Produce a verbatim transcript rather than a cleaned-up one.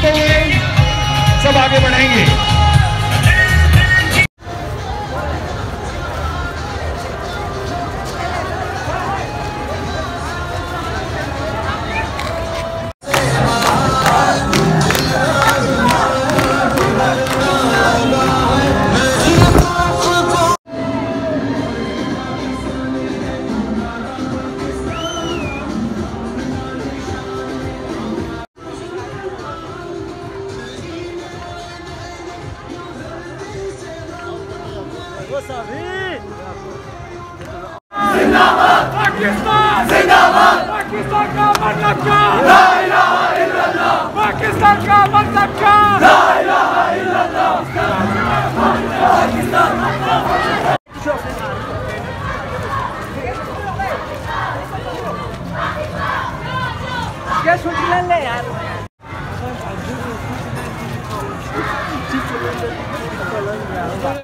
देखते हुए सब आगे बढ़ेंगे। जिंदाबाद पाकिस्तान, जिंदाबाद पाकिस्तान का मतलब क्या? ला इलाहा इल्लल्लाह। पाकिस्तान का मतलब क्या? ला इलाहा इल्लल्लाह। पाकिस्तान क्या सोच ले यार।